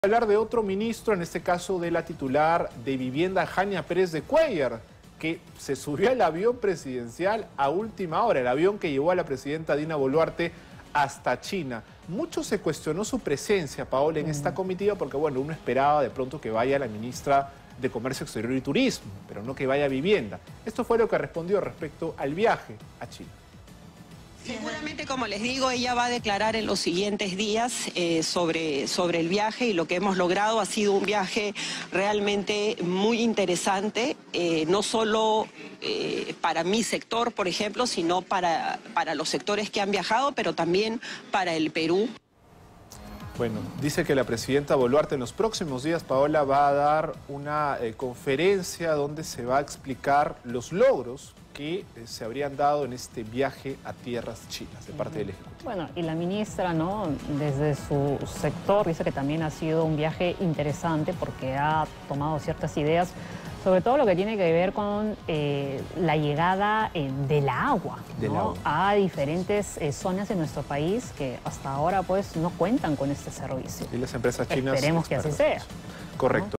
Hablar de otro ministro, en este caso de la titular de Vivienda, Jania Pérez de Cuéllar, que se subió al avión presidencial a última hora, el avión que llevó a la presidenta Dina Boluarte hasta China. Mucho se cuestionó su presencia, Paola, en esta comitiva, porque bueno, uno esperaba de pronto que vaya la ministra de Comercio Exterior y Turismo, pero no que vaya a Vivienda. Esto fue lo que respondió respecto al viaje a China. Seguramente, como les digo, ella va a declarar en los siguientes días sobre el viaje, y lo que hemos logrado ha sido un viaje realmente muy interesante, no solo para mi sector, por ejemplo, sino para los sectores que han viajado, pero también para el Perú. Bueno, dice que la presidenta Boluarte en los próximos días, Paola, va a dar una conferencia donde se va a explicar los logros que se habrían dado en este viaje a tierras chinas de parte del Ejecutivo. Bueno, y la ministra, ¿no?, desde su sector dice que también ha sido un viaje interesante porque ha tomado ciertas ideas, sobre todo lo que tiene que ver con la llegada del agua, ¿no?, a diferentes zonas de nuestro país que hasta ahora pues no cuentan con este servicio. Y las empresas chinas... Esperemos que así sea. Correcto.